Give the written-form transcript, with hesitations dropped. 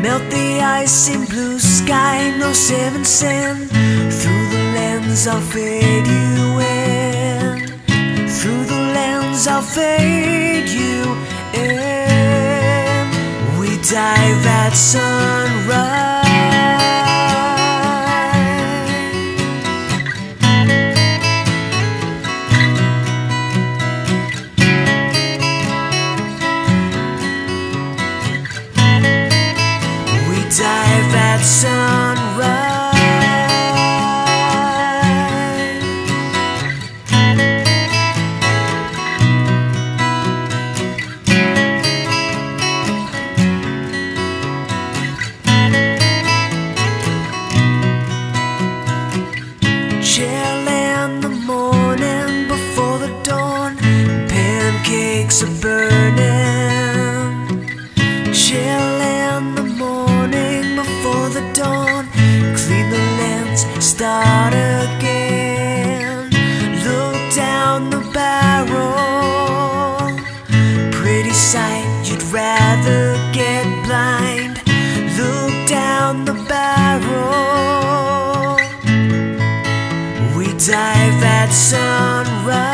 Melt the ice in blue sky, no 7 cent. Through the lens I'll fade you in. Through the lens I'll fade you in. We dive at sunrise. Dive at sunrise. Chill in the morning before the dawn, pancakes are burning. Chill in the morning before the dawn, clean the lens, start again. Look down the barrel, pretty sight, you'd rather get blind. Look down the barrel. We dive at sunrise.